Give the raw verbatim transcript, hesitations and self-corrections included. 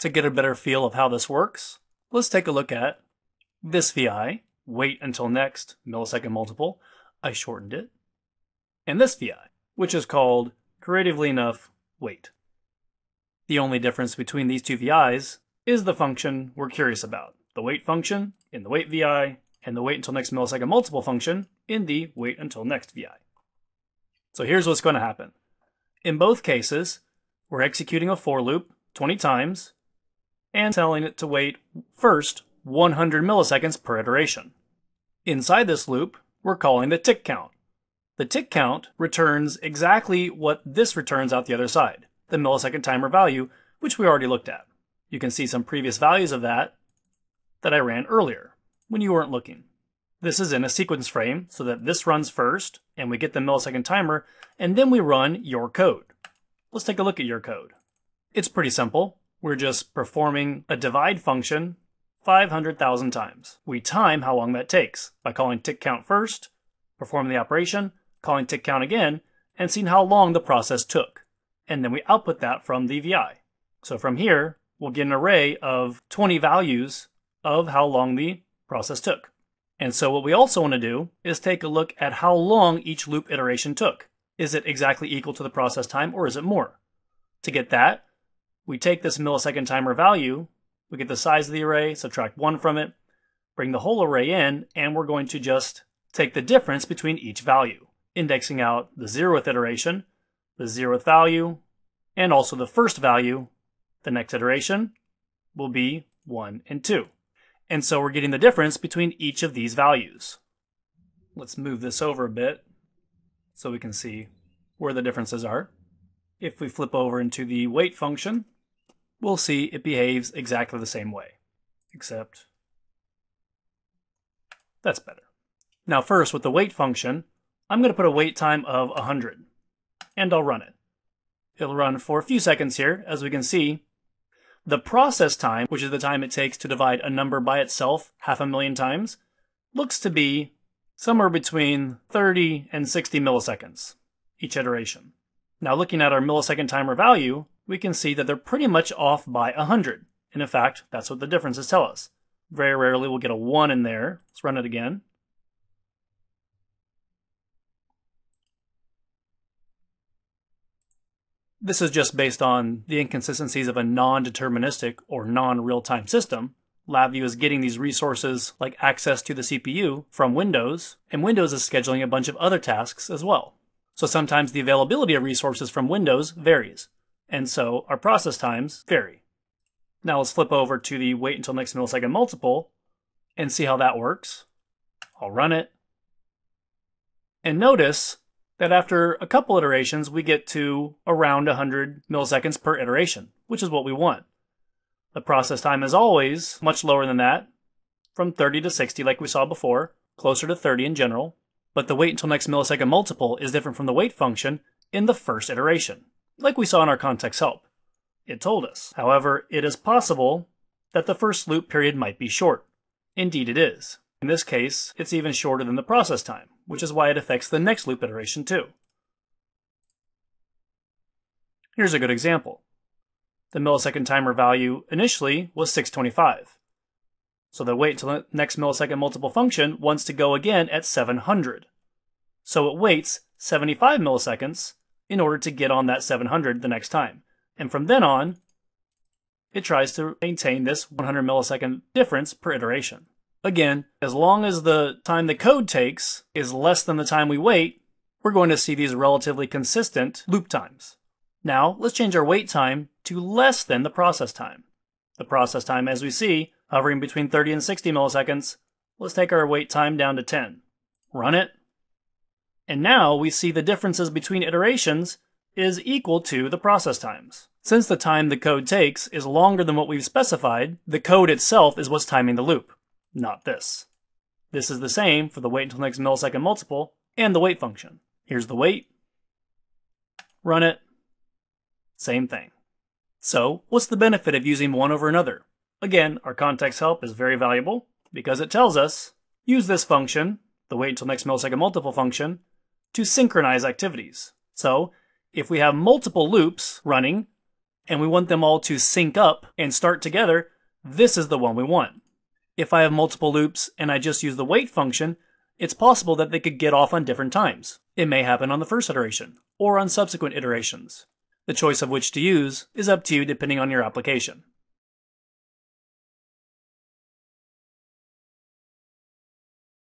To get a better feel of how this works, let's take a look at this V I, wait until next millisecond multiple, I shortened it, and this V I, which is called, creatively enough, wait. The only difference between these two V Is is the function we're curious about, the wait function in the wait V I, and the wait until next millisecond multiple function in the wait until next V I. So here's what's going to happen. In both cases, we're executing a for loop twenty times and telling it to wait first one hundred milliseconds per iteration. Inside this loop, we're calling the tick count. The tick count returns exactly what this returns out the other side, the millisecond timer value, which we already looked at. You can see some previous values of that that I ran earlier when you weren't looking. This is in a sequence frame so that this runs first and we get the millisecond timer, and then we run your code. Let's take a look at your code. It's pretty simple. We're just performing a divide function five hundred thousand times. We time how long that takes by calling tick count first, performing the operation, calling tick count again, and seeing how long the process took. And then we output that from the V I. So from here, we'll get an array of twenty values of how long the process took. And so what we also want to do is take a look at how long each loop iteration took. Is it exactly equal to the process time, or is it more? To get that, we take this millisecond timer value, we get the size of the array, subtract one from it, bring the whole array in, and we're going to just take the difference between each value, indexing out the zeroth iteration, the zeroth value, and also the first value. The next iteration will be one and two. And so we're getting the difference between each of these values. Let's move this over a bit so we can see where the differences are. If we flip over into the wait function, we'll see it behaves exactly the same way, except that's better. Now first, with the wait function, I'm going to put a wait time of one hundred, and I'll run it. It'll run for a few seconds here. As we can see, the process time, which is the time it takes to divide a number by itself half a million times, looks to be somewhere between thirty and sixty milliseconds each iteration. Now looking at our millisecond timer value, we can see that they're pretty much off by one hundred. And in fact, that's what the differences tell us. Very rarely we'll get a one in there. Let's run it again. This is just based on the inconsistencies of a non-deterministic or non-real-time system. LabVIEW is getting these resources like access to the C P U from Windows, and Windows is scheduling a bunch of other tasks as well. So sometimes the availability of resources from Windows varies, and so our process times vary. Now let's flip over to the wait until next millisecond multiple and see how that works. I'll run it. And notice that after a couple iterations, we get to around one hundred milliseconds per iteration, which is what we want. The process time is always much lower than that, from thirty to sixty like we saw before, closer to thirty in general. But the wait until next millisecond multiple is different from the wait function in the first iteration, like we saw in our context help. It told us. However, it is possible that the first loop period might be short. Indeed it is. In this case, it's even shorter than the process time, which is why it affects the next loop iteration too. Here's a good example. The millisecond timer value initially was six twenty-five. So the wait until the next millisecond multiple function wants to go again at seven hundred. So it waits seventy-five milliseconds in order to get on that seven hundred the next time. And from then on, it tries to maintain this one hundred millisecond difference per iteration. Again, as long as the time the code takes is less than the time we wait, we're going to see these relatively consistent loop times. Now, let's change our wait time to less than the process time. The process time, as we see, hovering between thirty and sixty milliseconds. Let's take our wait time down to ten. Run it. And now we see the differences between iterations is equal to the process times. Since the time the code takes is longer than what we've specified, the code itself is what's timing the loop, not this. This is the same for the wait until next millisecond multiple and the wait function. Here's the wait. Run it. Same thing. So, what's the benefit of using one over another? Again, our context help is very valuable because it tells us, use this function, the wait until next millisecond multiple function, to synchronize activities. So, if we have multiple loops running, and we want them all to sync up and start together, this is the one we want. If I have multiple loops and I just use the wait function, it's possible that they could get off on different times. It may happen on the first iteration, or on subsequent iterations. The choice of which to use is up to you depending on your application.